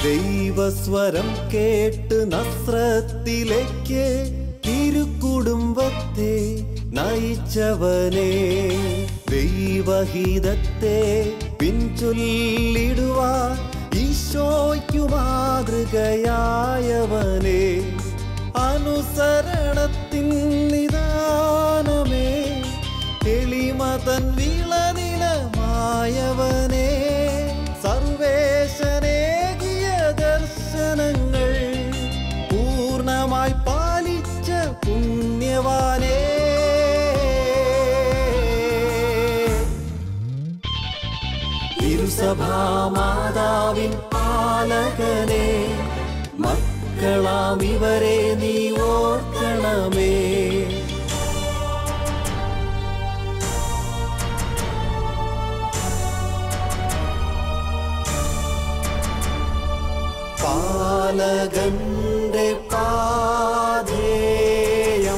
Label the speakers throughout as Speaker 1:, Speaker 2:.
Speaker 1: ദൈവസ്വരം കേട്ട് നസ്രത്തിലേക്ക് തിരുക്കുടുംബത്തെ നയിച്ചവനെ, ദൈവഹിതത്തെ പിൻചൊല്ലിടുവാൻ ഈശോയ്ക്കു മാതൃകയായവനെ, അനുസരണത്തിൻ നിദാനമേ എളിമതൻ വിളനിലമായവനെ, സർവേശനേകിയ ദർശനങ്ങൾ പൂർണ്ണമായി പാലിച്ച പുണ്യവാനേ, തിരുസഭാമാതാവിൻ പാലകനെ, മക്കളാം ഇവരെ നീ ഓർക്കണമേ. പാലകന്റെ പാധേയം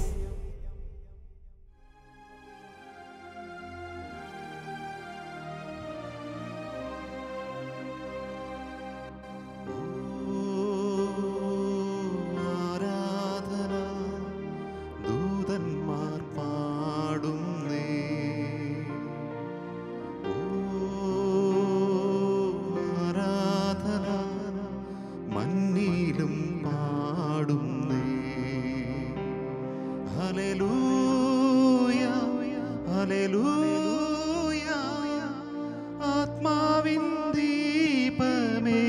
Speaker 2: ആത്മാവിൻ ദീപമേ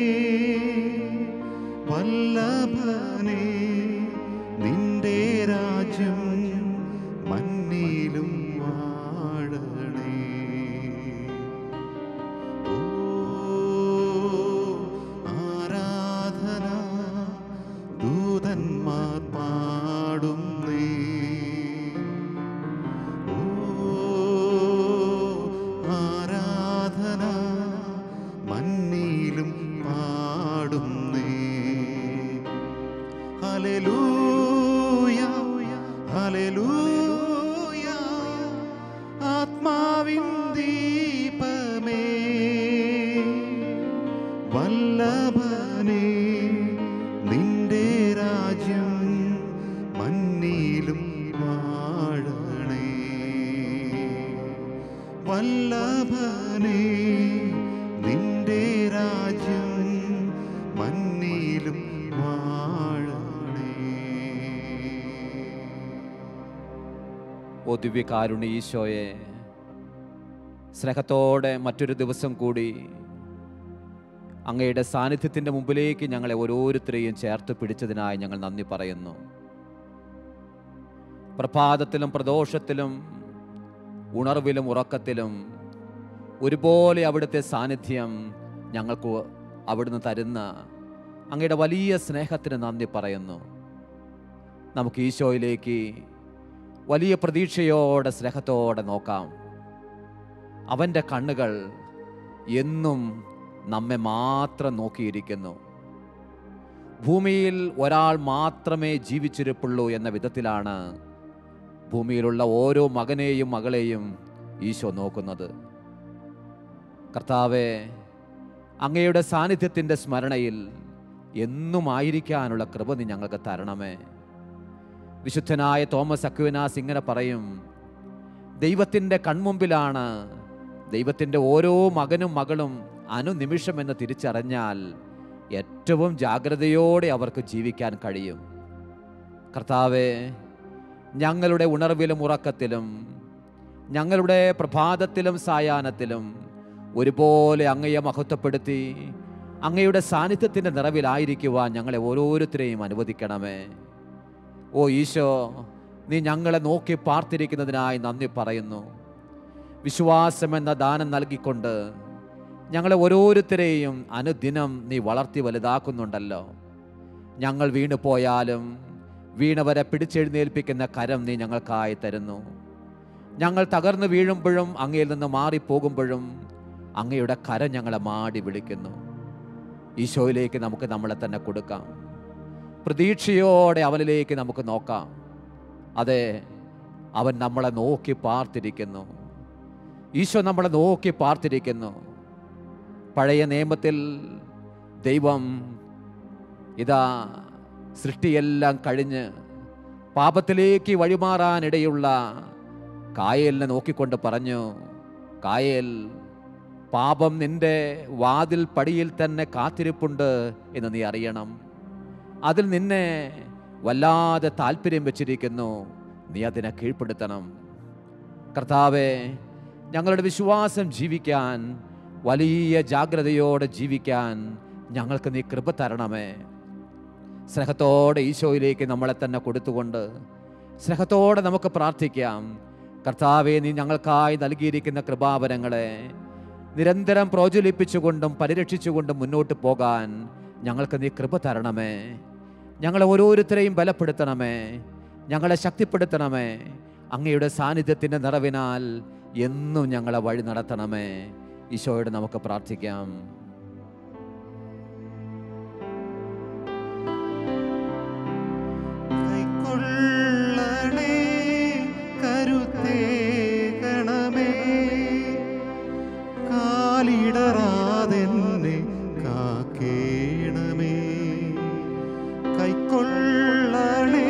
Speaker 2: വല്ലഭനേ, നിന്റെ രാജ്യം മണ്ണിലും വാഴണേ. ഓ ആരാധന ദൂതന്മാർ പാടുന്നേ, മണ്ണിലും പാടുന്നേ. ഹല്ലേലൂയ ഹല്ലേലൂയ, ആത്മാവിൻ ദീപമേ വല്ലഭനേ, നിന്റെ രാജ്യം മണ്ണിലും വാഴണേ. വല്ലഭനേ, നിന്റെ രാജ്യം മണ്ണിലും വാഴണേ.
Speaker 3: ഓ ദിവ്യകാരുണ്യ ഈശോയെ, സ്നേഹത്തോടെ മറ്റൊരു ദിവസം കൂടി അങ്ങയുടെ സാന്നിധ്യത്തിൻ്റെ മുമ്പിലേക്ക് ഞങ്ങളെ ഓരോരുത്തരെയും ചേർത്ത് പിടിച്ചതിനായി ഞങ്ങൾ നന്ദി പറയുന്നു. പ്രഭാതത്തിലും പ്രദോഷത്തിലും ഉണർവിലും ഉറക്കത്തിലും ഒരുപോലെ അവിടുത്തെ സാന്നിധ്യം ഞങ്ങൾക്ക് അവിടുന്ന് തരുന്ന അങ്ങയുടെ വലിയ സ്നേഹത്തിന് നന്ദി പറയുന്നു. നമുക്ക് ഈശോയിലേക്ക് വലിയ പ്രതീക്ഷയോടെ സ്നേഹത്തോടെ നോക്കാം. അവൻ്റെ കണ്ണുകൾ എന്നും നമ്മെ മാത്രം നോക്കിയിരിക്കുന്നു. ഭൂമിയിൽ ഒരാൾ മാത്രമേ ജീവിച്ചിരിപ്പുള്ളൂ എന്ന വിധത്തിലാണ് ഭൂമിയിലുള്ള ഓരോ മകനെയും മകളെയും ഈശോ നോക്കുന്നത്. കർത്താവേ, അങ്ങയുടെ സാന്നിധ്യത്തിൻ്റെ സ്മരണയിൽ എന്നും ആയിരിക്കാനുള്ള കൃപ നീ ഞങ്ങൾക്ക് തരണമേ. വിശുദ്ധനായ തോമസ് അക്വിനാസ് ഇങ്ങനെ പറയും: ദൈവത്തിൻ്റെ കൺമുമ്പിലാണ് ദൈവത്തിൻ്റെ ഓരോ മകനും മകളും അനുനിമിഷമെന്ന് തിരിച്ചറിഞ്ഞാൽ ഏറ്റവും ജാഗ്രതയോടെ അവർക്ക് ജീവിക്കാൻ കഴിയും. കർത്താവേ, ഞങ്ങളുടെ ഉണർവിലും ഉറക്കത്തിലും ഞങ്ങളുടെ പ്രഭാതത്തിലും സായാഹ്നത്തിലും ഒരുപോലെ അങ്ങയെ മഹത്വപ്പെടുത്തി അങ്ങയുടെ സാന്നിധ്യത്തിൻ്റെ നിറവിലായിരിക്കുവാൻ ഞങ്ങളെ ഓരോരുത്തരെയും അനുവദിക്കണമേ. ഓ ഈശോ, നീ ഞങ്ങളെ നോക്കി പാർത്തിരിക്കുന്നതിനായി നന്ദി പറയുന്നു. വിശ്വാസമെന്ന ദാനം നൽകിക്കൊണ്ട് ഞങ്ങളെ ഓരോരുത്തരെയും അനുദിനം നീ വളർത്തി വലുതാക്കുന്നുണ്ടല്ലോ. ഞങ്ങൾ വീണു പോയാലും വീണവരെ പിടിച്ചെഴുന്നേൽപ്പിക്കുന്ന കരം നീ ഞങ്ങൾക്കായി തരുന്നു. ഞങ്ങൾ തകർന്നു വീഴുമ്പോഴും അങ്ങയിൽ നിന്ന് മാറിപ്പോകുമ്പോഴും അങ്ങയുടെ കരം ഞങ്ങളെ മാടി വിളിക്കുന്നു. ഈശോയിലേക്ക് നമുക്ക് നമ്മളെ തന്നെ കൊടുക്കാം. പ്രതീക്ഷയോടെ അവനിലേക്ക് നമുക്ക് നോക്കാം. അതെ, അവൻ നമ്മളെ നോക്കി പാർത്തിരിക്കുന്നു. ഈശോ നമ്മളെ നോക്കി പാർത്തിരിക്കുന്നു. പഴയ നിയമത്തിൽ ദൈവം ഇതാ സൃഷ്ടിയെല്ലാം കഴിഞ്ഞ് പാപത്തിലേക്ക് വഴിമാറാനിടയുള്ള കായേലിനെ നോക്കിക്കൊണ്ട് പറഞ്ഞു, കായേൽ, പാപം നിന്റെ വാതിൽ പടിയിൽ തന്നെ കാത്തിരിപ്പുണ്ട് എന്ന് നീ അറിയണം. അതിൽ നിന്നെ വല്ലാതെ താല്പര്യം വെച്ചിരിക്കുന്നു, നീ അതിനെ കീഴ്പ്പെടുത്തണം. കർത്താവേ, ഞങ്ങളുടെ വിശ്വാസം ജീവിക്കാൻ, വലിയ ജാഗ്രതയോടെ ജീവിക്കാൻ ഞങ്ങൾക്ക് നീ കൃപ തരണമേ. സ്നേഹത്തോടെ ഈശോയിലേക്ക് നമ്മളെ തന്നെ കൊടുത്തുകൊണ്ട് സ്നേഹത്തോടെ നമുക്ക് പ്രാർത്ഥിക്കാം. കർത്താവേ, നീ ഞങ്ങൾക്കായി നൽകിയിരിക്കുന്ന കൃപാവരങ്ങളെ നിരന്തരം പ്രോജ്വലിപ്പിച്ചുകൊണ്ടും പരിരക്ഷിച്ചുകൊണ്ടും മുന്നോട്ട് പോകാൻ ഞങ്ങൾക്ക് നീ കൃപ തരണമേ. ഞങ്ങളെ ഓരോരുത്തരെയും ബലപ്പെടുത്തണമേ, ഞങ്ങളെ ശക്തിപ്പെടുത്തണമേ. അങ്ങയുടെ സാന്നിധ്യത്തിൻ്റെ നിറവിനാൽ എന്നും ഞങ്ങളെ വഴി നടത്തണമേ. ഈശോയോട് നമുക്ക് പ്രാർത്ഥിക്കാം.
Speaker 2: കൈക്കൊള്ളണേ കരുത്തേകണമേ, കാലിടറാതെന്നെ കാക്കേണമേ. കൈക്കൊള്ളണേ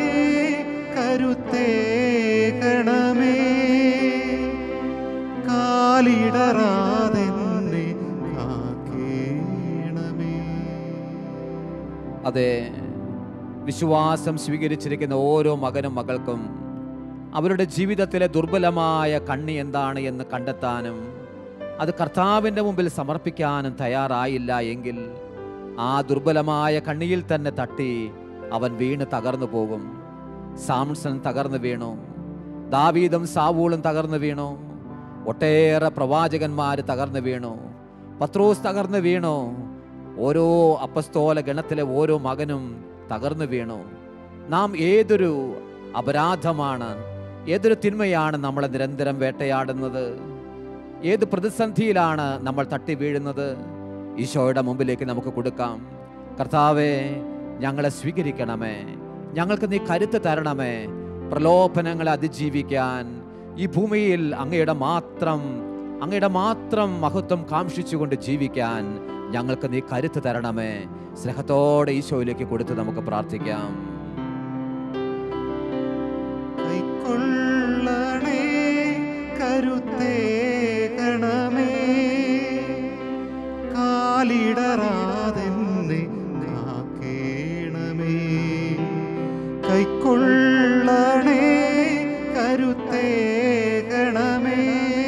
Speaker 2: കരുത്തേകണമേ, കാലിടറാതെന്നെ കാക്കേണമേ.
Speaker 3: അതെ, വിശ്വാസം സ്വീകരിച്ചിരിക്കുന്ന ഓരോ മകനും മകൾക്കും അവരുടെ ജീവിതത്തിലെ ദുർബലമായ കണ്ണി എന്താണ് എന്ന് കണ്ടെത്താനും അത് കർത്താവിൻ്റെ മുമ്പിൽ സമർപ്പിക്കാനും തയ്യാറായില്ല എങ്കിൽ ആ ദുർബലമായ കണ്ണിയിൽ തന്നെ തട്ടി അവൻ വീണ് തകർന്നു പോകും. സാംസൺ തകർന്നു വീണു, ദാവീദും സാവൂളും തകർന്നു വീണു, ഒട്ടേറെ പ്രവാചകന്മാർ തകർന്നു വീണു, പത്രോസ് തകർന്നു വീണു, ഓരോ അപ്പസ്തോല ഗണത്തിലെ ഓരോ മകനും തകർന്നു വീണു. നാം ഏതൊരു അപരാധമാണ്, ഏതൊരു തിന്മയാണ് നമ്മളെ നിരന്തരം വേട്ടയാടുന്നത്? ഏത് പ്രതിസന്ധിയിലാണ് നമ്മൾ തട്ടി വീഴുന്നത്? ഈശോയുടെ മുമ്പിലേക്ക് നമുക്ക് കൊടുക്കാം. കർത്താവേ, ഞങ്ങളെ സ്വീകരിക്കണമേ, ഞങ്ങൾക്ക് നീ കരുത്ത് തരണമേ. പ്രലോഭനങ്ങളെ അതിജീവിക്കാൻ ഈ ഭൂമിയിൽ അങ്ങയുടെ മാത്രം മഹത്വം കാംക്ഷിച്ചുകൊണ്ട് ജീവിക്കാൻ ഞങ്ങൾക്ക് നീ കരുത്ത് തരണമേ. സ്നേഹത്തോടെ ഈശോയിലേക്ക് കൊടുത്ത് നമുക്ക് പ്രാർത്ഥിക്കാം.
Speaker 2: കൈക്കൊള്ളണേ കരുത്തേകണമേ, കാലിടറാതെന്നെ കാക്കേണമേ. കൈക്കൊള്ളണേ കരുത്തേകണമേ,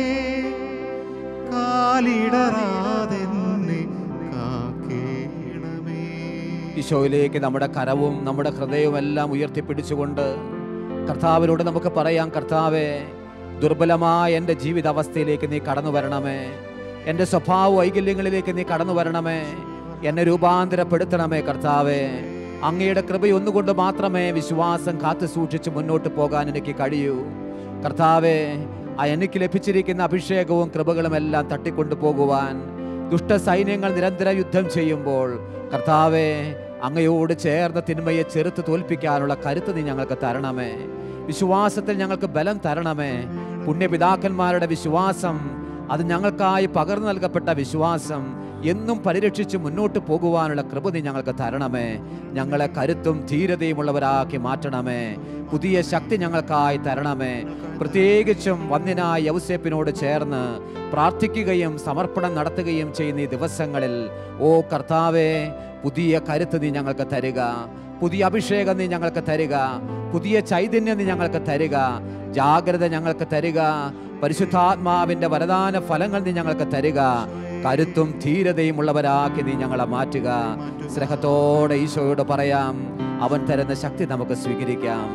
Speaker 2: കാലിടറാതെന്നെ കാക്കേണമേ.
Speaker 3: ഈശോയിലേക്ക് നമ്മുടെ കരവും നമ്മുടെ ഹൃദയവും എല്ലാം ഉയർത്തിപ്പിടിച്ചുകൊണ്ട് കർത്താവിനോട് നമുക്ക് പറയാം, കർത്താവേ, ദുർബലമായ എൻ്റെ ജീവിതാവസ്ഥയിലേക്ക് നീ കടന്നു വരണമേ. എൻ്റെ സ്വഭാവ വൈകല്യങ്ങളിലേക്ക് നീ കടന്നു വരണമേ. എന്നെ രൂപാന്തരപ്പെടുത്തണമേ. കർത്താവേ, അങ്ങയുടെ കൃപയൊന്നുകൊണ്ട് മാത്രമേ വിശ്വാസം കാത്തു സൂക്ഷിച്ച് മുന്നോട്ട് പോകാൻ എനിക്ക് കഴിയൂ. കർത്താവേ, എനിക്ക് ലഭിച്ചിരിക്കുന്ന അഭിഷേകവും കൃപകളും എല്ലാം തട്ടിക്കൊണ്ടു പോകുവാൻ ദുഷ്ട സൈന്യങ്ങൾ നിരന്തരം യുദ്ധം ചെയ്യുമ്പോൾ കർത്താവേ, അങ്ങയോട് ചേർന്ന തിന്മയെ ചെറുത്ത് തോൽപ്പിക്കാനുള്ള കരുത്ത് നീ ഞങ്ങൾക്ക് തരണമേ. വിശ്വാസത്തിൽ ഞങ്ങൾക്ക് ബലം തരണമേ. പുണ്യപിതാക്കന്മാരുടെ വിശ്വാസം, അത് ഞങ്ങൾക്കായി പകർന്നു നൽകപ്പെട്ട വിശ്വാസം എന്നും പരിരക്ഷിച്ച് മുന്നോട്ട് പോകുവാനുള്ള കൃപ നീ ഞങ്ങൾക്ക് തരണമേ. ഞങ്ങളെ കരുത്തും ധീരതയുമുള്ളവരാക്കി മാറ്റണമേ. പുതിയ ശക്തി ഞങ്ങൾക്കായി തരണമേ. പ്രത്യേകിച്ചും വന്ധ്യനായ യൗസേപ്പിനോട് ചേർന്ന് പ്രാർത്ഥിക്കുകയും സമർപ്പണം നടത്തുകയും ചെയ്യുന്ന ഈ ദിവസങ്ങളിൽ ഓ കർത്താവേ, പുതിയ കരുത്ത് നീ ഞങ്ങൾക്ക് തരിക, പുതിയ അഭിഷേകം നീ ഞങ്ങൾക്ക് തരിക, പുതിയ ചൈതന്യം നീ ഞങ്ങൾക്ക് തരിക, ജാഗ്രത ഞങ്ങൾക്ക് തരിക, പരിശുദ്ധാത്മാവിൻ്റെ വരദാന ഫലങ്ങൾ നീ ഞങ്ങൾക്ക് തരിക. കരുത്തും ധീരതയും ഉള്ളവരാക്കി നീ ഞങ്ങളെ മാറ്റുക. സ്നേഹത്തോടെ ഈശോയോട് പറയാം, അവൻ തരുന്ന ശക്തി നമുക്ക് സ്വീകരിക്കാം.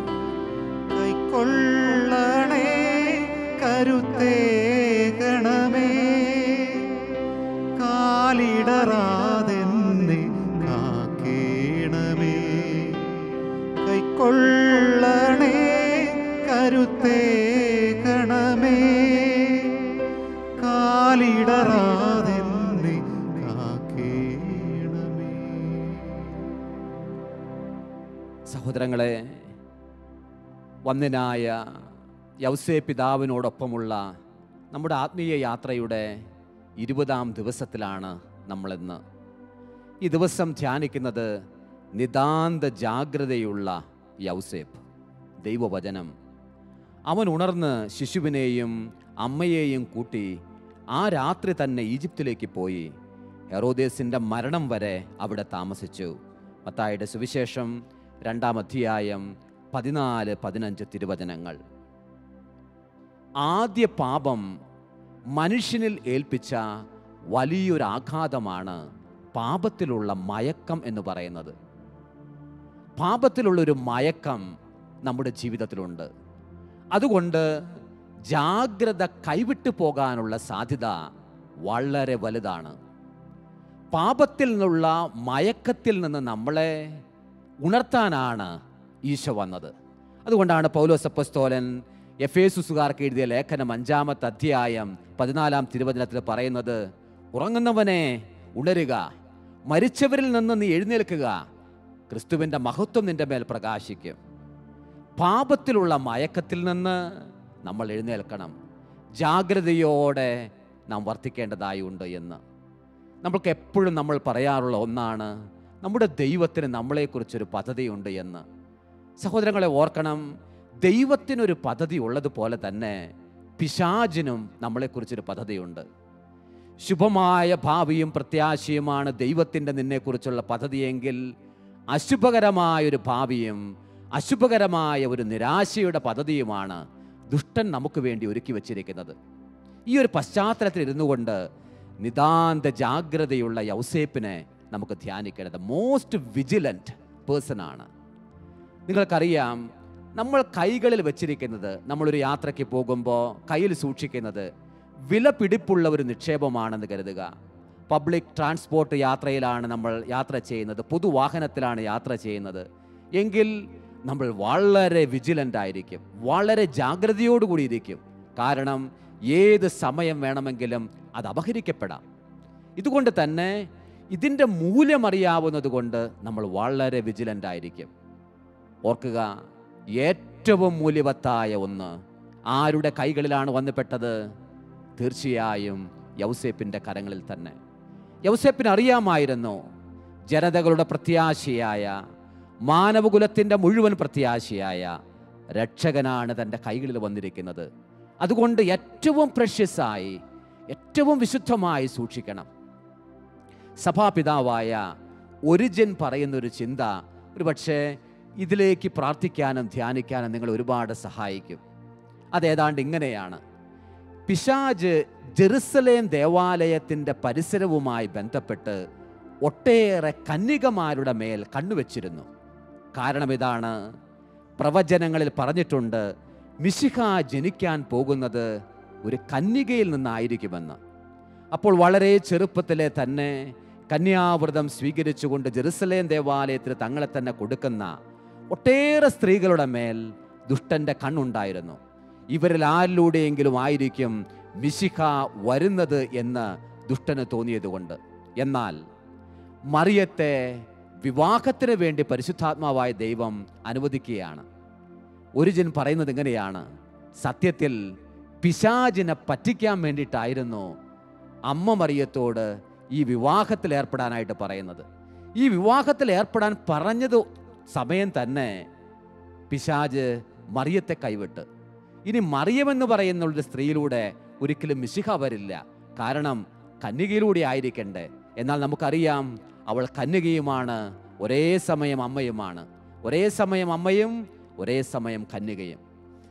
Speaker 2: കൈക്കൊള്ളണേ കരുത്തേകണമേ, കാലിടറാതെന്നെ കാക്കേണമേ. കൈക്കൊള്ളണേ കരുത്തേകണമേ, കാലിടറാതെന്നെ കാക്കേണമേ.
Speaker 3: സഹോദരങ്ങളെ, വന്ധ്യനായ യൗസേപ്പ് പിതാവിനോടൊപ്പമുള്ള നമ്മുടെ ആത്മീയ യാത്രയുടെ 20-ാം ദിവസത്തിലാണ് നമ്മളിന്ന്. ഈ ദിവസം ധ്യാനിക്കുന്നത് നിതാന്ത ജാഗ്രതയുള്ള യൗസേപ്പ്. ദൈവവചനം. അവൻ ഉണർന്ന് ശിശുവിനെയും അമ്മയെയും കൂട്ടി ആ രാത്രി തന്നെ ഈജിപ്തിലേക്ക് പോയി ഹെറോദേസിൻ്റെ മരണം വരെ അവിടെ താമസിച്ചു. മത്തായിയുടെ സുവിശേഷം 2-ാം അധ്യായം 14-15 തിരുവചനങ്ങൾ. ആദ്യ പാപം മനുഷ്യനിൽ ഏൽപ്പിച്ച വലിയൊരാഘാതമാണ് പാപത്തിലുള്ള മയക്കം എന്ന് പറയുന്നത്. പാപത്തിലുള്ളൊരു മയക്കം നമ്മുടെ ജീവിതത്തിലുണ്ട്. അതുകൊണ്ട് ജാഗ്രത കൈവിട്ടു പോകാനുള്ള സാധ്യത വളരെ വലുതാണ്. പാപത്തിൽ നിന്നുള്ള മയക്കത്തിൽ നിന്ന് നമ്മളെ ഉണർത്താനാണ് ഈശോ വന്നത്. അതുകൊണ്ടാണ് പൗലോസ് അപ്പോസ്തലൻ എഫേസുസുകാർക്ക് എഴുതിയ ലേഖനം 5-ാമത്തെ അധ്യായം 14-ാം തിരുവചനത്തിൽ പറയുന്നത്, ഉറങ്ങുന്നവനെ ഉണരുക, മരിച്ചവരിൽ നിന്ന് നീ എഴുന്നേൽക്കുക, ക്രിസ്തുവിൻ്റെ മഹത്വം നിന്റെ മേൽ പ്രകാശിക്കും. പാപത്തിലുള്ള മയക്കത്തിൽ നിന്ന് നമ്മൾ എഴുന്നേൽക്കണം. ജാഗ്രതയോടെ നാം വർത്തിക്കേണ്ടതായുണ്ട് എന്ന് നമ്മൾക്ക് എപ്പോഴും നമ്മൾ പറയാറുള്ള ഒന്നാണ്, നമ്മുടെ ദൈവത്തിന് നമ്മളെക്കുറിച്ചൊരു പദ്ധതിയുണ്ട് എന്ന്. സഹോദരങ്ങളെ ഓർക്കണം, ദൈവത്തിനൊരു പദ്ധതി ഉള്ളതുപോലെ തന്നെ പിശാചിനും നമ്മളെക്കുറിച്ചൊരു പദ്ധതിയുണ്ട്. ശുഭമായ ഭാവിയും പ്രത്യാശയുമാണ് ദൈവത്തിൻ്റെ നിന്നെക്കുറിച്ചുള്ള പദ്ധതിയെങ്കിൽ അശുഭകരമായൊരു ഭാവിയും അശുഭകരമായ ഒരു നിരാശയുടെ പദ്ധതിയുമാണ് ദുഷ്ടൻ നമുക്ക് വേണ്ടി ഒരുക്കി വച്ചിരിക്കുന്നത്. ഈ ഒരു പശ്ചാത്തലത്തിൽ ഇരുന്നു കൊണ്ട് നിതാന്ത ജാഗ്രതയുള്ള യൗസേപ്പിനെ നമുക്ക് ധ്യാനിക്കേണ്ടത്. മോസ്റ്റ് വിജിലൻറ്റ് പേഴ്സൺ ആണ്. നിങ്ങൾക്കറിയാം, നമ്മൾ കൈകളിൽ വെച്ചിരിക്കുന്നത്, നമ്മളൊരു യാത്രയ്ക്ക് പോകുമ്പോൾ കയ്യിൽ സൂക്ഷിക്കുന്നത് വില പിടിപ്പുള്ള ഒരു നിക്ഷേപമാണെന്ന് കരുതുക. പബ്ലിക് ട്രാൻസ്പോർട്ട് യാത്രയിലാണ് നമ്മൾ യാത്ര ചെയ്യുന്നത്, പൊതുവാഹനത്തിലാണ് യാത്ര ചെയ്യുന്നത് എങ്കിൽ നമ്മൾ വളരെ വിജിലൻ്റ് ആയിരിക്കും, വളരെ ജാഗ്രതയോടുകൂടി ഇരിക്കും. കാരണം ഏത് സമയം വേണമെങ്കിലും അത് അപഹരിക്കപ്പെടാം. ഇതുകൊണ്ട് തന്നെ ഇതിൻ്റെ മൂല്യം അറിയാവുന്നത് കൊണ്ട് നമ്മൾ വളരെ വിജിലൻ്റ് ആയിരിക്കും. ഓർക്കുക, ഏറ്റവും മൂല്യവത്തായ ഒന്ന് ആരുടെ കൈകളിലാണ് വന്നുപെട്ടത്? തീർച്ചയായും യൗസേപ്പിൻ്റെ കരങ്ങളിൽ തന്നെ. യൗസേപ്പിന് അറിയാമായിരുന്നു, ജനതകളുടെ പ്രത്യാശയായ, മാനവകുലത്തിൻ്റെ മുഴുവൻ പ്രത്യാശയായ രക്ഷകനാണ് തൻ്റെ കൈകളിൽ വന്നിരിക്കുന്നത്. അതുകൊണ്ട് ഏറ്റവും പ്രഷ്യസായി, ഏറ്റവും വിശുദ്ധമായി സൂക്ഷിക്കണം. സഭാപിതാവായ ഒരിജിൻ പറയുന്നൊരു ചിന്ത ഒരുപക്ഷെ ഇതിലേക്ക് പ്രാർത്ഥിക്കാനും ധ്യാനിക്കാനും നിങ്ങൾ ഒരുപാട് സഹായിക്കും. അതേതാണ്ട് ഇങ്ങനെയാണ്: പിശാച് ജെറുസലേം ദേവാലയത്തിൻ്റെ പരിസരവുമായി ബന്ധപ്പെട്ട് ഒട്ടേറെ കന്യകമാരുടെ മേൽ കണ്ണുവച്ചിരുന്നു. കാരണം ഇതാണ്, പ്രവചനങ്ങളിൽ പറഞ്ഞിട്ടുണ്ട്, മിശിഹ ജനിക്കാൻ പോകുന്നത് ഒരു കന്യകയിൽ നിന്നായിരിക്കുമെന്ന്. അപ്പോൾ വളരെ ചെറുപ്പത്തിലെ തന്നെ കന്യാവ്രതം സ്വീകരിച്ചുകൊണ്ട് ജെറുസലേം ദേവാലയത്തിൽ തങ്ങളെ തന്നെ കൊടുക്കുന്ന ഒട്ടേറെ സ്ത്രീകളുടെ മേൽ ദുഷ്ടൻ്റെ കണ്ണുണ്ടായിരുന്നു. ഇവരിൽ ആരിലൂടെയെങ്കിലും ആയിരിക്കും മിശിഹ വരുന്നത് എന്ന് ദുഷ്ടന് തോന്നിയതുകൊണ്ട്. എന്നാൽ മറിയത്തെ വിവാഹത്തിന് വേണ്ടി പരിശുദ്ധാത്മാവായ ദൈവം അനുവദിക്കുകയാണ്. ഒരിജിൻ പറയുന്നത് ഇങ്ങനെയാണ്: സത്യത്തിൽ പിശാചിനെ പറ്റിക്കാൻ വേണ്ടിയിട്ടായിരുന്നു അമ്മ മറിയത്തോട് ഈ വിവാഹത്തിൽ ഏർപ്പെടാനായിട്ട് പറയുന്നത്. ഈ വിവാഹത്തിൽ ഏർപ്പെടാൻ പറഞ്ഞത് സമയം തന്നെ പിശാച് മറിയത്തെ കൈവിട്ട്. ഇനി മറിയമെന്ന് പറയുന്ന ഒരു സ്ത്രീയിലൂടെ ഒരിക്കലും മിശിഹ വരില്ല, കാരണം കന്യകയിലൂടെ ആയിരിക്കണ്ടേ. എന്നാൽ നമുക്കറിയാം, അവൾ കന്യകയുമാണ്, ഒരേ സമയം അമ്മയുമാണ്. ഒരേ സമയം അമ്മയും ഒരേ സമയം കന്യകയും.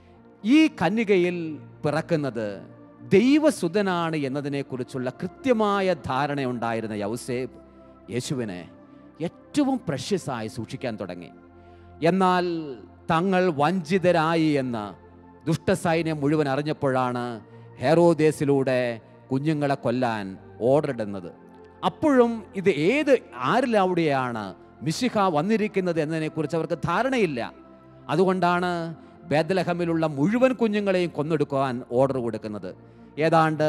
Speaker 3: ഈ കന്യകയിൽ പിറക്കുന്നത് ദൈവസുതനാണ് എന്നതിനെക്കുറിച്ചുള്ള കൃത്യമായ ധാരണയുണ്ടായിരുന്ന യൗസേപ്പ് യേശുവിനെ ഏറ്റവും പ്രഷ്യസായി സൂക്ഷിക്കാൻ തുടങ്ങി. എന്നാൽ തങ്ങൾ വഞ്ചിതരായി എന്ന് ദുഷ്ടസൈന്യം മുഴുവൻ അറിഞ്ഞപ്പോഴാണ് ഹെറോദേസിലൂടെ കുഞ്ഞുങ്ങളെ കൊല്ലാൻ ഓർഡർ ഇടുന്നത്. അപ്പോഴും ഇത് ആരിലൂടെയാണ് മിശിഹ വന്നിരിക്കുന്നത് എന്നതിനെക്കുറിച്ച് അവർക്ക് ധാരണയില്ല. അതുകൊണ്ടാണ് ബേത്ലഹേമിലുള്ള മുഴുവൻ കുഞ്ഞുങ്ങളെയും കൊന്നെടുക്കാൻ ഓർഡർ കൊടുക്കുന്നത്. ഏതാണ്ട്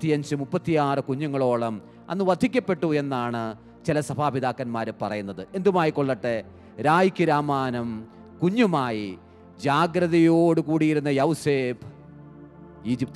Speaker 3: 35-36 കുഞ്ഞുങ്ങളോളം അന്ന് വധിക്കപ്പെട്ടു എന്നാണ് ചില സഭാപിതാക്കന്മാർ പറയുന്നത്. എന്തുമായിക്കൊള്ളട്ടെ, രായ്ക്ക് രാമാനം കുഞ്ഞുമായി ജാഗ്രതയോടുകൂടിയിരുന്ന യൗസേപ്പ്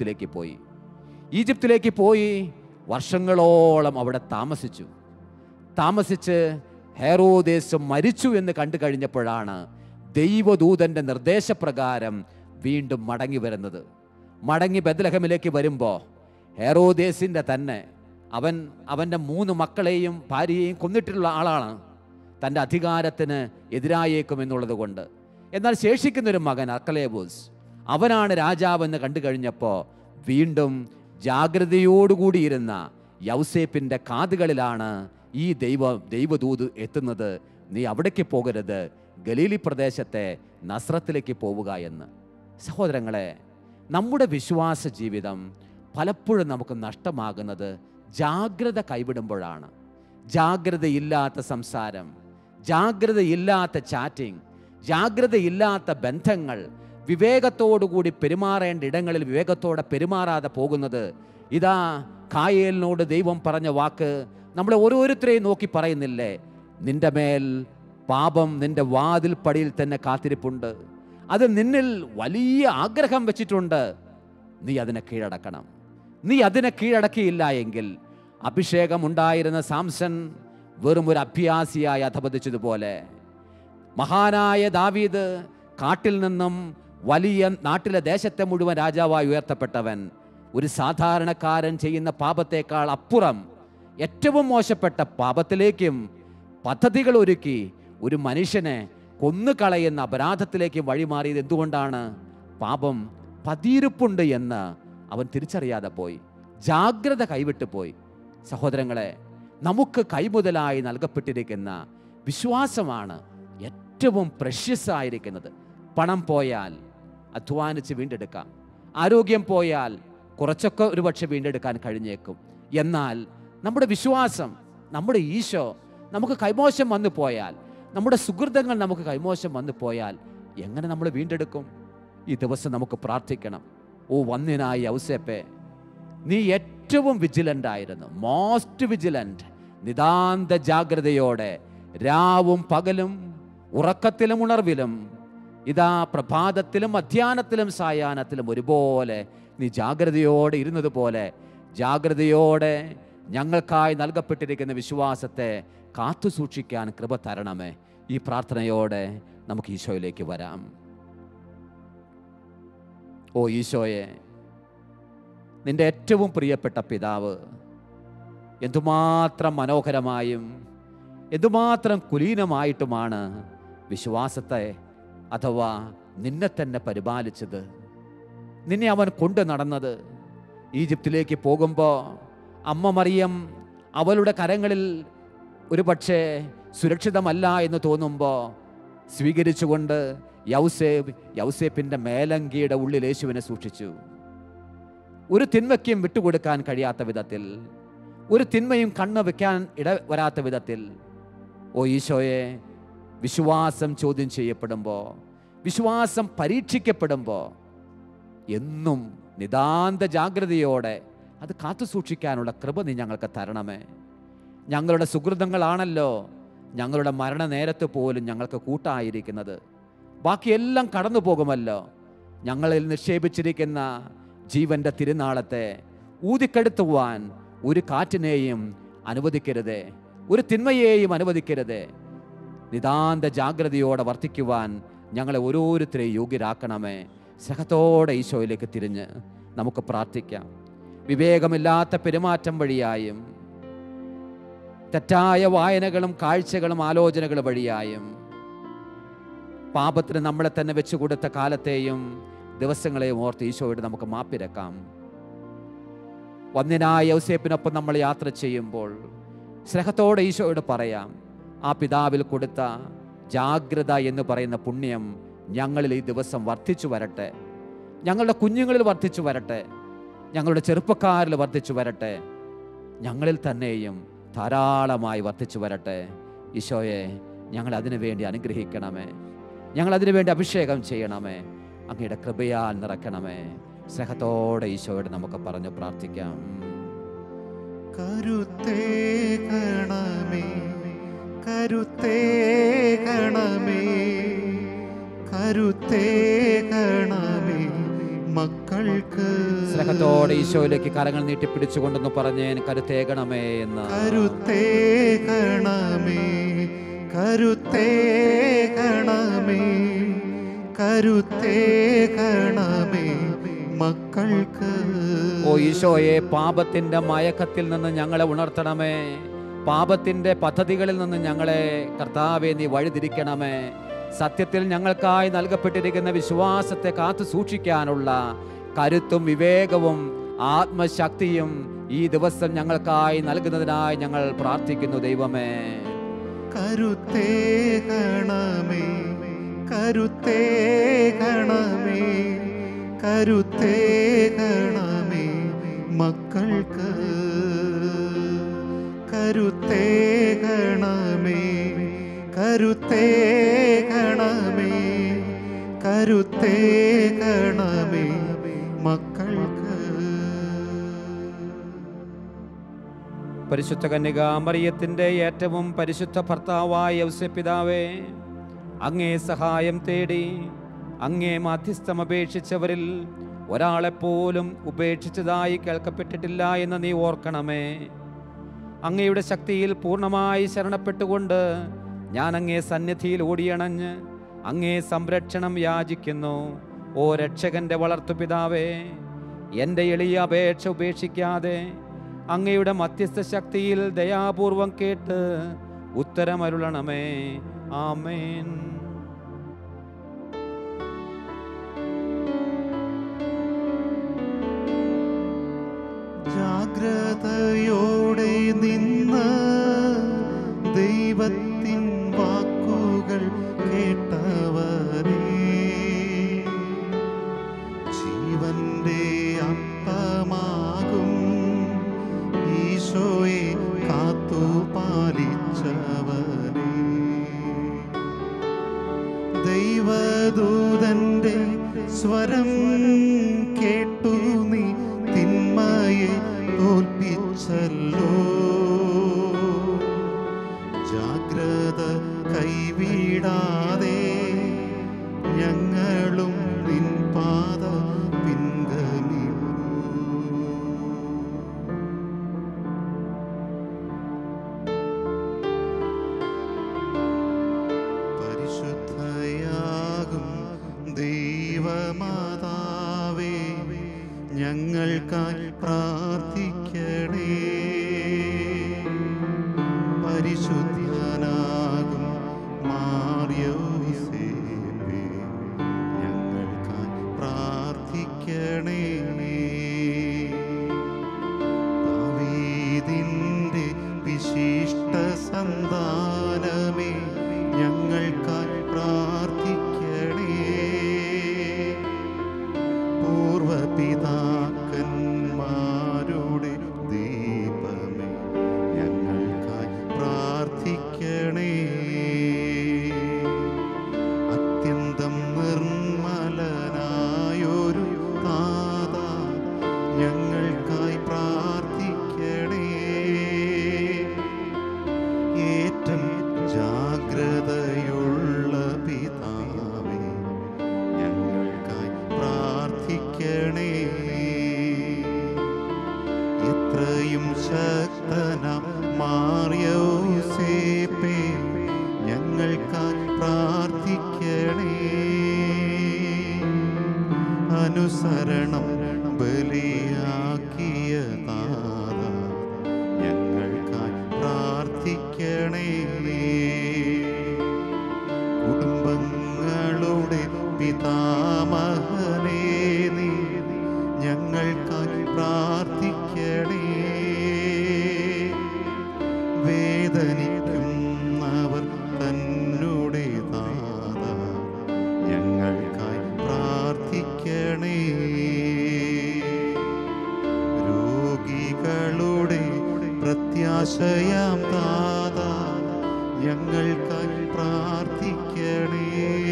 Speaker 3: ഈജിപ്തിലേക്ക് പോയി വർഷങ്ങളോളം അവിടെ താമസിച്ചു. താമസിച്ച് ഹെറോദേസ് മരിച്ചു എന്ന് കണ്ടു കഴിഞ്ഞപ്പോഴാണ് ദൈവദൂതൻ്റെ നിർദ്ദേശപ്രകാരം വീണ്ടും മടങ്ങി വരുന്നത്. മടങ്ങി ബെത്ലഹേമിലേക്ക് വരുമ്പോൾ ഹെറോദേസിൻ്റെ തന്നെ അവൻ്റെ 3 മക്കളെയും ഭാര്യയെയും കൊന്നിട്ടുള്ള ആളാണ്. തൻ്റെ അധികാരത്തിന് എതിരായേക്കും എന്നുള്ളത് കൊണ്ട്. എന്നാൽ ശേഷിക്കുന്നൊരു മകൻ അർക്കലേബൂസ്, അവനാണ് രാജാവെന്ന് കണ്ടു കഴിഞ്ഞപ്പോൾ വീണ്ടും ജാഗ്രതയോടുകൂടിയിരുന്ന യൗസേപ്പിൻ്റെ കാതുകളിലാണ് ഈ ദൈവദൂത് എത്തുന്നത്. നീ അവിടേക്ക് പോകരുത്, ഗലീലി പ്രദേശത്തെ നസ്രത്തിലേക്ക് പോവുക എന്ന്. സഹോദരങ്ങളെ, നമ്മുടെ വിശ്വാസ ജീവിതം പലപ്പോഴും നമുക്ക് നഷ്ടമാകുന്നത് ജാഗ്രത കൈവിടുമ്പോഴാണ്. ജാഗ്രതയില്ലാത്ത സംസാരം, ജാഗ്രതയില്ലാത്ത ചാറ്റിംഗ്, ജാഗ്രതയില്ലാത്ത ബന്ധങ്ങൾ, വിവേകത്തോടുകൂടി പെരുമാറേണ്ട ഇടങ്ങളിൽ വിവേകത്തോടെ പെരുമാറാതെ പോകുന്നത്. ഇതാ കായേലിനോട് ദൈവം പറഞ്ഞ വാക്ക് നമ്മളെ ഓരോരുത്തരെയും നോക്കി പറയുന്നില്ലേ? നിന്റെ മേൽ പാപം നിന്റെ വാതിൽ പടിയിൽ തന്നെ കാത്തിരിപ്പുണ്ട്, അത് നിന്നിൽ വലിയ ആഗ്രഹം വെച്ചിട്ടുണ്ട്, നീ അതിനെ കീഴടക്കണം. നീ അതിനെ കീഴടക്കിയില്ല എങ്കിൽ അഭിഷേകം ഉണ്ടായിരുന്ന സാംസൺ വെറും ഒരു അഭ്യാസിയായി അധപതിച്ചതുപോലെ. മഹാനായ ദാവീദ് കാട്ടിൽ നിന്നും വലിയ നാട്ടിലെ ദേശത്തെ മുഴുവൻ രാജാവായി ഉയർത്തപ്പെട്ടവൻ ഒരു സാധാരണക്കാരൻ ചെയ്യുന്ന പാപത്തേക്കാൾ അപ്പുറം ഏറ്റവും മോശപ്പെട്ട പാപത്തിലേക്കും പദ്ധതികൾ ഒരുക്കി ഒരു മനുഷ്യനെ കൊന്നുകളയുന്ന അപരാധത്തിലേക്ക് വഴിമാറിയത് എന്തുകൊണ്ടാണ്? പാപം പതിയിരുപ്പുണ്ട് എന്ന് അവൻ തിരിച്ചറിയാതെ പോയി, ജാഗ്രത കൈവിട്ടു പോയി. സഹോദരങ്ങളെ, നമുക്ക് കൈമുതലായി നൽകപ്പെട്ടിരിക്കുന്ന വിശ്വാസമാണ് ഏറ്റവും പ്രഷ്യസ് ആയിരിക്കുന്നത്. പണം പോയാൽ അധ്വാനിച്ച് വീണ്ടെടുക്കാം, ആരോഗ്യം പോയാൽ കുറച്ചൊക്കെ ഒരുപക്ഷെ വീണ്ടെടുക്കാൻ കഴിഞ്ഞേക്കും. എന്നാൽ നമ്മുടെ വിശ്വാസം, നമ്മുടെ ഈശോ നമുക്ക് കൈമോശം വന്നു പോയാൽ, നമ്മുടെ സുഹൃതങ്ങൾ നമുക്ക് കൈമോശം വന്നു പോയാൽ എങ്ങനെ നമ്മൾ വീണ്ടെടുക്കും? ഈ ദിവസം നമുക്ക് പ്രാർത്ഥിക്കണം. ഓ വന്യനായ യൗസേപ്പേ, നീ ഏറ്റവും വിജിലൻ്റ് ആയിരുന്നു, മോസ്റ്റ് വിജിലൻ്റ്. നിതാന്ത ജാഗ്രതയോടെ രാവും പകലും, ഉറക്കത്തിലും ഉണർവിലും, ഇതാ പ്രഭാതത്തിലും മധ്യാഹ്നത്തിലും സായാഹ്നത്തിലും ഒരുപോലെ നീ ജാഗ്രതയോടെ ഇരുന്നത് പോലെ ജാഗ്രതയോടെ ഞങ്ങൾക്കായി നൽകപ്പെട്ടിരിക്കുന്ന വിശ്വാസത്തെ കാത്തു സൂക്ഷിക്കാൻ കൃപ തരണമേ. ഈ പ്രാർത്ഥനയോടെ നമുക്ക് ഈശോയിലേക്ക് വരാം. ഓ ഈശോയെ, നിന്റെ ഏറ്റവും പ്രിയപ്പെട്ട പിതാവ് എന്തുമാത്രം മനോഹരമായും എന്തുമാത്രം കുലീനമായിട്ടുമാണ് വിശ്വാസത്തെ അഥവാ നിന്നെ തന്നെ പരിപാലിച്ചത്. നിന്നെ അവൻ കൊണ്ടു നടന്നത്. ഈജിപ്തിലേക്ക് പോകുമ്പോൾ അമ്മ മറിയം അവളുടെ കരങ്ങളിൽ ഒരു പക്ഷേ സുരക്ഷിതമല്ല എന്ന് തോന്നുമ്പോൾ സ്വീകരിച്ചുകൊണ്ട് യൗസേപ്പിൻ്റെ മേലങ്കിയുടെ ഉള്ളിൽ യേശുവിനെ സൂക്ഷിച്ചു. ഒരു തിന്മയ്ക്കും വിട്ടുകൊടുക്കാൻ കഴിയാത്ത വിധത്തിൽ, ഒരു തിന്മയും കണ്ണ് വെക്കാൻ വരാത്ത വിധത്തിൽ. ഓ ഈശോയെ, വിശ്വാസം ചോദ്യം ചെയ്യപ്പെടുമ്പോൾ, വിശ്വാസം പരീക്ഷിക്കപ്പെടുമ്പോൾ എന്നും നിതാന്ത ജാഗ്രതയോടെ അത് കാത്തു സൂക്ഷിക്കാനുള്ള കൃപ നീ ഞങ്ങൾക്ക് തരണമേ. ഞങ്ങളുടെ സുഹൃതങ്ങളാണല്ലോ ഞങ്ങളുടെ മരണനേരത്ത് പോലും ഞങ്ങൾക്ക് കൂട്ടായിരിക്കുന്നത്. ബാക്കിയെല്ലാം കടന്നു പോകുമല്ലോ. ഞങ്ങളിൽ നിക്ഷേപിച്ചിരിക്കുന്ന ജീവൻ്റെ തിരുനാളത്തെ ഊതിക്കെടുത്തുവാൻ ഒരു കാറ്റിനെയും അനുവദിക്കരുതേ, ഒരു തിന്മയെയും അനുവദിക്കരുതേ. നിതാന്ത ജാഗ്രതയോടെ വർത്തിക്കുവാൻ ഞങ്ങളെ ഓരോരുത്തരെയും യോഗ്യരാക്കണമേ. സ്നേഹത്തോടെ ഈശോയിലേക്ക് തിരിഞ്ഞ് നമുക്ക് പ്രാർത്ഥിക്കാം. വിവേകമില്ലാത്ത പെരുമാറ്റം വഴിയായും തെറ്റായ വായനകളും കാഴ്ചകളും ആലോചനകളും വഴിയായും പാപത്തിന് നമ്മളെ തന്നെ വെച്ചു കൊടുത്ത കാലത്തെയും ദിവസങ്ങളെയും ഓർത്ത് ഈശോയോട് നമുക്ക് മാപ്പിരക്കാം. വന്യനായ യൗസേപ്പിനൊപ്പം നമ്മൾ യാത്ര ചെയ്യുമ്പോൾ സ്നേഹത്തോടെ ഈശോയോട് പറയാം, ആ പിതാവിൽ കൊടുത്ത ജാഗ്രത എന്ന് പറയുന്ന പുണ്യം ഞങ്ങളിൽ ഈ ദിവസം വർദ്ധിച്ചു വരട്ടെ, ഞങ്ങളുടെ കുഞ്ഞുങ്ങളിൽ വർദ്ധിച്ചു വരട്ടെ, ഞങ്ങളുടെ ചെറുപ്പക്കാരിൽ വർദ്ധിച്ചു വരട്ടെ, ഞങ്ങളിൽ തന്നെയും ധാരാളമായി വർദ്ധിച്ചു വരട്ടെ. ഈശോയെ, ഞങ്ങൾ അതിനു വേണ്ടി അനുഗ്രഹിക്കണമേ, ഞങ്ങൾ അതിനു വേണ്ടി അഭിഷേകം ചെയ്യണമേ, അങ്ങയുടെ കൃപയാൽ നിറയ്ക്കണമേ. സ്നേഹത്തോടെ ഈശോയോട് നമുക്ക് പറഞ്ഞു പ്രാർത്ഥിക്കാം.
Speaker 2: കരുത്തേകണമേ, കരുത്തേകണമേ, കരുത്തേകണമേ മക്കൾക്ക്.
Speaker 3: സ്നേഹത്തോടെ ഈശോയിലേക്ക് കരങ്ങൾ നീട്ടിപ്പിടിച്ചുകൊണ്ടെന്ന് പറഞ്ഞേൻ കരുത്തേകണമേ എന്ന്.
Speaker 2: കരുത്തേകണമേ, കരുത്തേകണമേ, കരുത്തേകണമേ മക്കൾക്ക്.
Speaker 3: ഓ ഈശോയെ, പാപത്തിന്റെ മയക്കത്തിൽ നിന്ന് ഞങ്ങളെ ഉണർത്തണമേ. പാപത്തിന്റെ പദ്ധതികളിൽ നിന്ന് ഞങ്ങളെ കർത്താവേ നീ വഴിതിരിക്കണമേ. സത്യത്തിൽ ഞങ്ങൾക്കായി നൽകപ്പെട്ടിരിക്കുന്ന വിശ്വാസത്തെ കാത്തു സൂക്ഷിക്കാനുള്ള കരുത്തും വിവേകവും ആത്മശക്തിയും ഈ ദിവസം ഞങ്ങൾക്കായി നൽകുന്നതിനായി ഞങ്ങൾ പ്രാർത്ഥിക്കുന്നു ദൈവമേ.
Speaker 2: കരുത്തേകണമേ, കരുത്തേകണമേ, കരുത്തേകണമേ മക്കൾക്ക്. കരുത്തേകണമേ, കരുത്തേകണമേ, കരുത്തേകണമേ മക്കൾക്ക്.
Speaker 3: പരിശുദ്ധ കന്യക മറിയത്തിന്റെ ഏറ്റവും പരിശുദ്ധ ഭർത്താവായ യൗസേപ്പിതാവേ, അങ്ങേ സഹായം തേടി അങ്ങേ മാധ്യസ്ഥം അപേക്ഷിച്ചവരിൽ ഒരാളെപ്പോലും ഉപേക്ഷിച്ചതായി കേൾക്കപ്പെട്ടിട്ടില്ല എന്ന് നീ ഓർക്കണമേ. അങ്ങയുടെ ശക്തിയിൽ പൂർണ്ണമായി ശരണപ്പെട്ടുകൊണ്ട് ഞാൻ അങ്ങേ സന്നിധിയിൽ ഓടിയണഞ്ഞ് അങ്ങേ സംരക്ഷണം യാചിക്കുന്നു. ഓ രക്ഷകന്റെ വളർത്തുപിതാവേ, എൻ്റെ എളിയ അപേക്ഷ ഉപേക്ഷിക്കാതെ അങ്ങയുടെ മധ്യസ്ഥ ശക്തിയിൽ ദയാപൂർവം കേട്ട് ഉത്തരമരുളണമേ. ആമേൻ.
Speaker 2: ജാഗ്രതയോടെ നിന്ന് ദൈവത്തിൻ വാക്കുകൾ കേട്ടവരേ, ജീവന്റെ അപ്പമാകും ഈശോയെ കാത്തു പാലിച്ചവരേ, ദൈവദൂതന്റെ സ്വരം കേട്ടു നീ തിന്മയെ തോൽപ്പിച്ചല്ലോ. ജാഗ്രത കൈവിടാതെ ഞങ്ങളും നിൻ പാത പിൻഗമിച്ചു. പരിശുദ്ധയാകും ദൈവമാതാവേ, ഞങ്ങൾക്കായി പ്രാർത്ഥിക്കണേ. പരിശുദ്ധനാകും മാർയോസേപ്പേ, ഞങ്ങൾക്കായി പ്രാർത്ഥിക്കണേ. ദാവീദിന്റെ വിശിഷ്ട സന്താനമേ, ഞങ്ങൾക്കായി പ്രാർത്ഥിക്കണേ. പൂർവപിതാക്കന്മാരുടെ ദീപമേ, ഞങ്ങൾക്കായി പ്രാർത്ഥിക്കണേ. അത്യന്തം നിർമ്മലനായൊരു താതാ, ഞങ്ങൾക്കായി പ്രാർത്ഥിക്കണേ. ഏറ്റം ജാഗ്രതയുള്ള പിതാവേ, ഞങ്ങൾക്കായി പ്രാർത്ഥിക്കണേ. എത്രയും ശക്തനാം മാർയോസേപ്പേ, ഞങ്ങൾക്കായി പ്രാർത്ഥിക്കണേ. അനുസരണം ബലിയാക്കിയ താതാ, ഞങ്ങൾക്കായി പ്രാർത്ഥിക്കണേ. കുടുംബങ്ങളുടെ പിതാമഹനേ നീ, ഞങ്ങൾക്കായി പ്രാർത്ഥിക്കണേ. വേദനിക്കുന്നവർ തന്നുടെ താതാ, ഞങ്ങൾക്കായി പ്രാർത്ഥിക്കണേ. രോഗികളുടെ പ്രത്യാശയാം താതാ, ഞങ്ങൾക്കായി പ്രാർത്ഥിക്കണേ.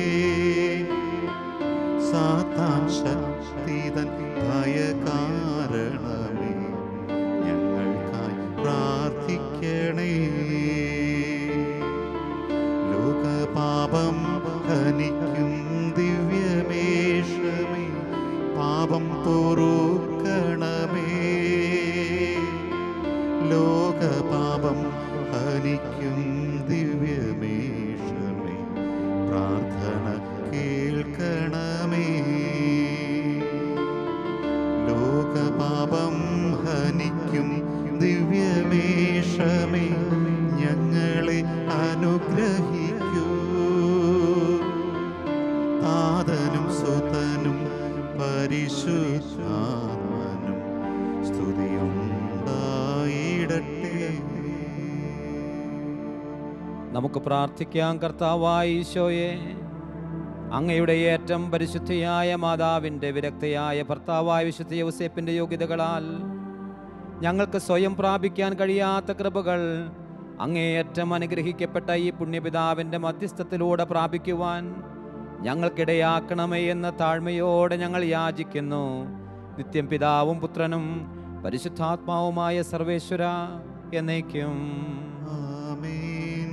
Speaker 2: സാത്താൻ ശക്തിതൻ ഭയകാരണമേ, ഞങ്ങൾക്കായി പ്രാർത്ഥിക്കണേ. ലോകപാപം ഹനിക്കും ദിവ്യമേഷമേ, പാപം പൊറുക്കണമേ. ലോകപാപം ഹനിക്കും ദിവ്യമേഷമേ പ്രാർത്ഥന കേൾക്കണമേ. ലോകപാപം ഹനിക്കും ദിവ്യമേഷമേ ഞങ്ങളെ അനുഗ്രഹിക്കൂ. താതനും സുതനും പരിശുദ്ധാത്മനും സ്തുതിയുണ്ടായിടട്ടെ.
Speaker 3: നമുക്ക് പ്രാർത്ഥിക്കാം. കർത്താവായ ഈശോയെ, അങ്ങയുടെ ഏറ്റവും പരിശുദ്ധയായ മാതാവിൻ്റെ വിരക്തയായ ഭർത്താവായ വിശുദ്ധ യൗസേപ്പിൻ്റെ യോഗ്യതകളാൽ ഞങ്ങൾക്ക് സ്വയം പ്രാപിക്കാൻ കഴിയാത്ത കൃപകൾ അങ്ങേയറ്റം അനുഗ്രഹിക്കപ്പെട്ട ഈ പുണ്യപിതാവിൻ്റെ മധ്യസ്ഥത്തിലൂടെ പ്രാപിക്കുവാൻ ഞങ്ങൾക്കിടയാക്കണമേ എന്ന താഴ്മയോടെ ഞങ്ങൾ യാചിക്കുന്നു. നിത്യം പിതാവും പുത്രനും പരിശുദ്ധാത്മാവുമായ സർവേശ്വര എന്നേക്കും.
Speaker 2: ആമേൻ.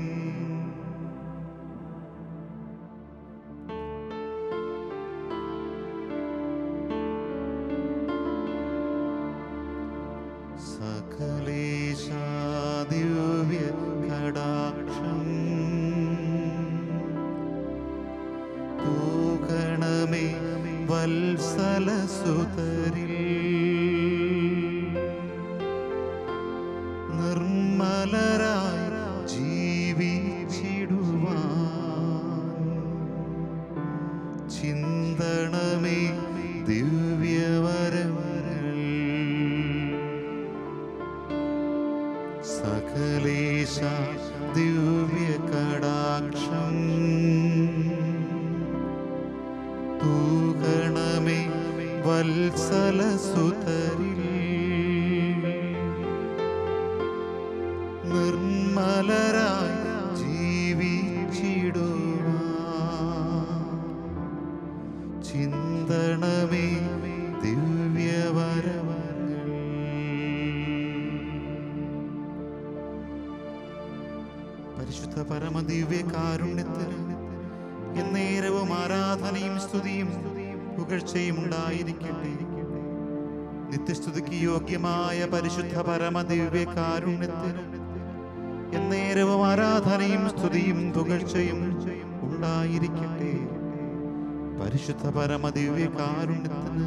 Speaker 2: സകലേശാ ദിവ്യ കടാക്ഷം തൂകണമേ വത്സലസുതരിൽ. നിർമ്മലരായി ജീവിച്ചിടുവാൻ ചിന്തണമേ ദിവ്യവരങ്ങൾ. സകലേശ ദിവ്യ കടാക്ഷം തൂകണമേ വത്സലസുതരിൽ. നിർമ്മലരായി ജീവിച്ചിടുവാൻ ചിന്തണമേ ദിവ്യവരങ്ങൾ. പരിശുദ്ധ പരമദിവ്യ കാരുണ്യത്തിന് എന്നേരവും ആരാധനയും സ്തുതിയും പുകഴ്ചയും ഉണ്ടായിരിക്കട്ടെ. നിത്യസ്തുതിക്ക് യോഗ്യമായ പരിശുദ്ധ പരമദിവ്യ കാരുണ്യത്തിന് എന്നേരവും ആരാധനയും സ്തുതിയും പുകഴ്ചയും ഉണ്ടായിരിക്കട്ടെ. പരിശുദ്ധ പരമദിവ്യ കാരുണ്യത്തിന്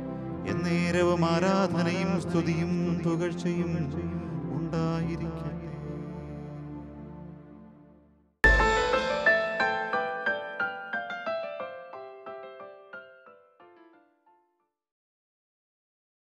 Speaker 2: എന്നേരവും ആരാധനയും സ്തുതിയും പുകഴ്ചയും ഉണ്ടായിരിക്കട്ടെ.